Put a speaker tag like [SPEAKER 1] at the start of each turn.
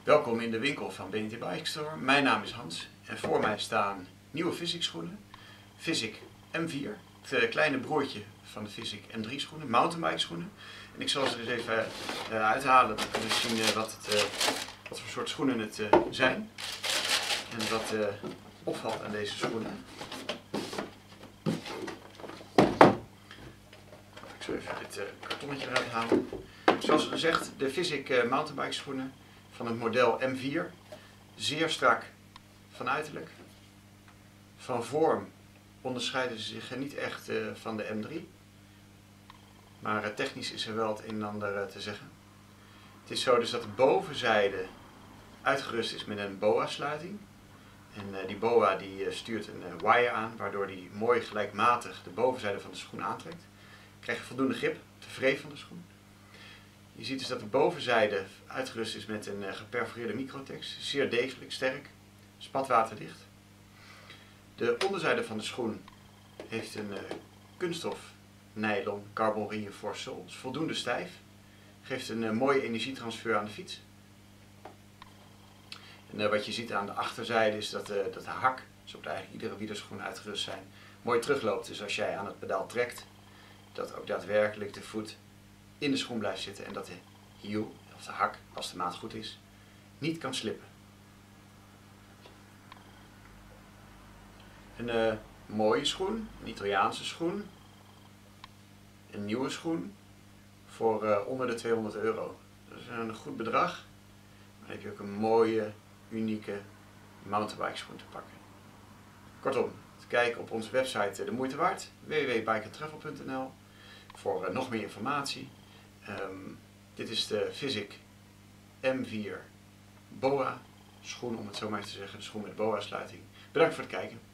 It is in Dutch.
[SPEAKER 1] Welkom in de winkel van BNT Bike Store. Mijn naam is Hans en voor mij staan nieuwe Physic schoenen. Physic M4, het kleine broertje van de Physic M3 schoenen, mountainbike schoenen. En ik zal ze dus even uithalen, dan kunnen we zien wat voor soort schoenen het zijn. En wat opvalt aan deze schoenen. Ik zal even dit kartonnetje eruit halen. Zoals gezegd, de Physic mountainbike schoenen van het model M4. Zeer strak van uiterlijk. Van vorm onderscheiden ze zich niet echt van de M3. Maar technisch is er wel het een en ander te zeggen. Het is zo dus dat de bovenzijde uitgerust is met een boa sluiting. En die boa die stuurt een wire aan, waardoor die mooi gelijkmatig de bovenzijde van de schoen aantrekt. Dan krijg je voldoende grip op de wreef van de schoen. Je ziet dus dat de bovenzijde uitgerust is met een geperforeerde microtex. Zeer degelijk, sterk, spatwaterdicht. De onderzijde van de schoen heeft een kunststof nylon carbon reinforced sole. Is voldoende stijf. Geeft een mooie energietransfer aan de fiets. En wat je ziet aan de achterzijde is dat de hak, zoals eigenlijk iedere wielerschoen uitgerust zijn, mooi terugloopt. Dus als jij aan het pedaal trekt, dat ook daadwerkelijk de voet in de schoen blijft zitten en dat de hiel, of de hak, als de maat goed is, niet kan slippen. Een mooie schoen, een Italiaanse schoen, een nieuwe schoen voor onder de €200. Dat is een goed bedrag. Dan heb je ook een mooie, unieke mountainbike schoen te pakken. Kortom, te kijken op onze website de moeite waard, www.bikeandtravel.nl, voor nog meer informatie. Dit is de Physic M4 Boa schoen, om het zo maar te zeggen, de schoen met boa sluiting. Bedankt voor het kijken.